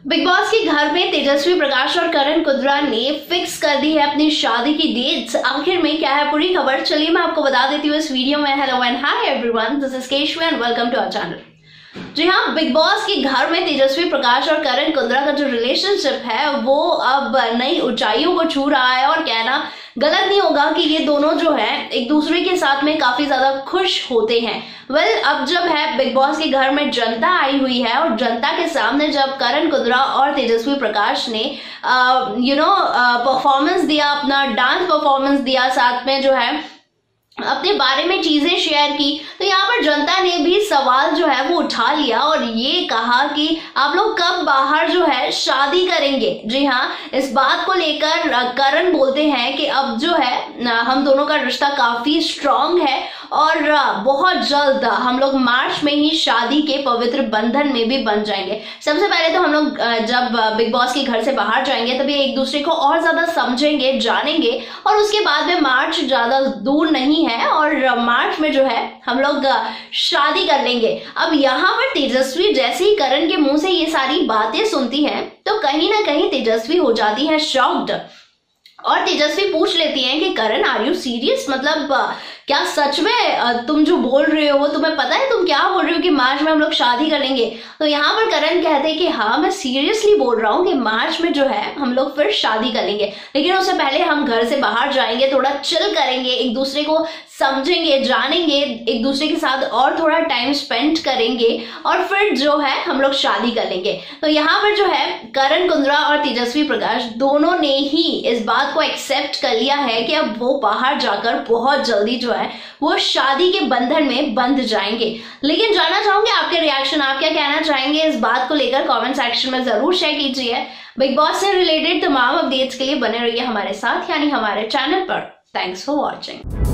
Big boss के घर में तेजस्वी प्रकाश और करण कुंद्रा ने फिक्स कर दी है अपनी शादी की डेट्स। आखिर में क्या है पूरी खबर, चलिए मैं आपको बता देती हूँ इस वीडियो में। Hello and hi everyone, this is Keshavi and welcome to our channel. जी हाँ, बिग बॉस के घर में तेजस्वी प्रकाश और करण कुंद्रा का जो रिलेशनशिप है वो अब नई ऊंचाइयों को छू रहा है। और कहना गलत नहीं होगा कि ये दोनों जो है एक दूसरे के साथ में काफी ज्यादा खुश होते हैं। अब जब है बिग बॉस के घर में जनता आई हुई है और जनता के सामने जब करण कुंद्रा और तेजस्वी प्रकाश ने परफॉर्मेंस दिया, अपना डांस परफॉर्मेंस दिया, साथ में जो है अपने बारे में चीजें शेयर की, तो यहाँ पर जनता ने भी सवाल जो है वो उठा लिया और ये कहा कि आप लोग कब बाहर जो है शादी करेंगे। जी हाँ, इस बात को लेकर करण बोलते हैं कि अब जो है हम दोनों का रिश्ता काफी स्ट्रांग है और बहुत जल्द हम लोग मार्च में ही शादी के पवित्र बंधन में भी बन जाएंगे। सबसे पहले तो हम लोग जब बिग बॉस के घर से बाहर जाएंगे तभी एक दूसरे को और ज्यादा समझेंगे, जानेंगे, और उसके बाद में मार्च ज्यादा दूर नहीं है और मार्च में जो है हम लोग शादी कर लेंगे। अब यहाँ पर तेजस्वी जैसे ही करण के मुंह से ये सारी बातें सुनती है तो कहीं ना कहीं तेजस्वी हो जाती है शॉक्ड और तेजस्वी पूछ लेती हैं कि करण आर यू सीरियस, मतलब क्या सच में तुम जो बोल रहे हो, तुम्हें पता है तुम क्या बोल रहे हो कि मार्च में हम लोग शादी कर लेंगे। तो यहाँ पर करण कहते हैं कि हाँ मैं सीरियसली बोल रहा हूँ कि मार्च में जो है हम लोग फिर शादी कर लेंगे, लेकिन उससे पहले हम घर से बाहर जाएंगे, थोड़ा चिल करेंगे, एक दूसरे को समझेंगे, जानेंगे, एक दूसरे के साथ और थोड़ा टाइम स्पेंड करेंगे और फिर जो है हम लोग शादी कर लेंगे। तो यहाँ पर जो है करण कुंद्रा और तेजस्वी प्रकाश दोनों ने ही इस बात को एक्सेप्ट कर लिया है कि अब वो बाहर जाकर बहुत जल्दी जो है वो शादी के बंधन में बंध जाएंगे। लेकिन जानना चाहूंगी आपके रिएक्शन, आप क्या कहना चाहेंगे इस बात को लेकर, कमेंट सेक्शन में जरूर शेयर कीजिए। बिग बॉस से रिलेटेड तमाम अपडेट्स के लिए बने रहिए हमारे साथ, यानी हमारे चैनल पर। Thanks for watching.